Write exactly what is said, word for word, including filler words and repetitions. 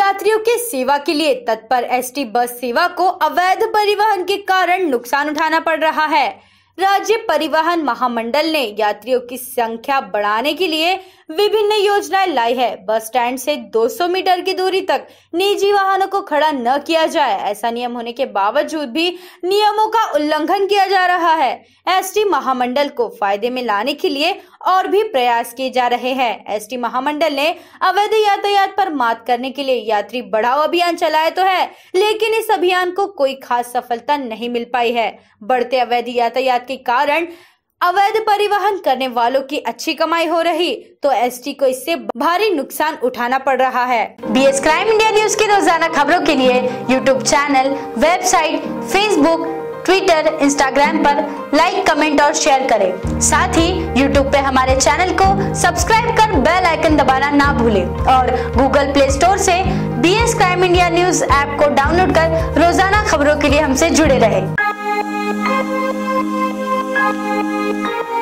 यात्रियों की सेवा के लिए तत्पर एसटी बस सेवा को अवैध परिवहन के कारण नुकसान उठाना पड़ रहा है। राज्य परिवहन महामंडल ने यात्रियों की संख्या बढ़ाने के लिए विभिन्न योजनाएं लाई है। बस स्टैंड से दो सौ मीटर की दूरी तक निजी वाहनों को खड़ा न किया जाए। ऐसा नियम होने के बावजूद भी नियमों का उल्लंघन किया जा रहा है। एसटी महामंडल को फायदे में लाने के लिए और भी प्रयास किए जा रहे हैं। एसटी महामंडल ने अवैध यातायात पर मात करने के लिए यात्री बढ़ाओ अभियान चलाया तो है, लेकिन इस अभियान को कोई खास सफलता नहीं मिल पाई है। बढ़ते अवैध यातायात के कारण अवैध परिवहन करने वालों की अच्छी कमाई हो रही तो एसटी को इससे भारी नुकसान उठाना पड़ रहा है। बीएस क्राइम इंडिया न्यूज की रोजाना खबरों के लिए YouTube channel, website, Facebook, Twitter, Instagram पर लाइक, कमेंट और शेयर करें। साथ ही यूट्यूब पे हमारे चैनल को सब्सक्राइब कर बेल आइकन दबाना ना भूलें और गूगल प्ले स्टोर से B S crime India news app को डाउनलोड कर रोजाना खबरों के लिए हमसे जुड़े रहें।